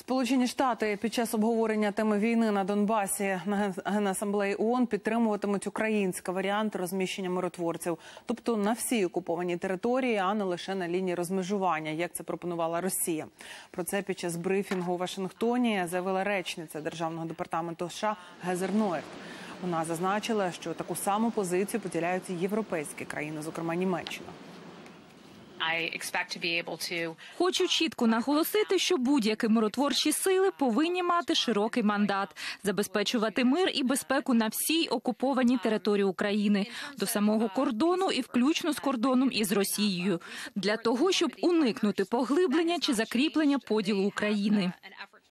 Сполучені Штати під час обговорення теми війни на Донбасі на Генасамблеї ООН підтримуватимуть український варіант розміщення миротворців. Тобто на всій окупованій території, а не лише на лінії розмежування, як це пропонувала Росія. Про це під час брифінгу у Вашингтоні заявила речниця Державного департаменту США Гезер Нойерт. Вона зазначила, що таку саму позицію поділяють і європейські країни, зокрема Німеччина. Хочу чітко наголосити, що будь-які миротворчі сили повинні мати широкий мандат – забезпечувати мир і безпеку на всій окупованій території України, до самого кордону і включно з кордоном із Росією, для того, щоб уникнути поглиблення чи закріплення поділу України.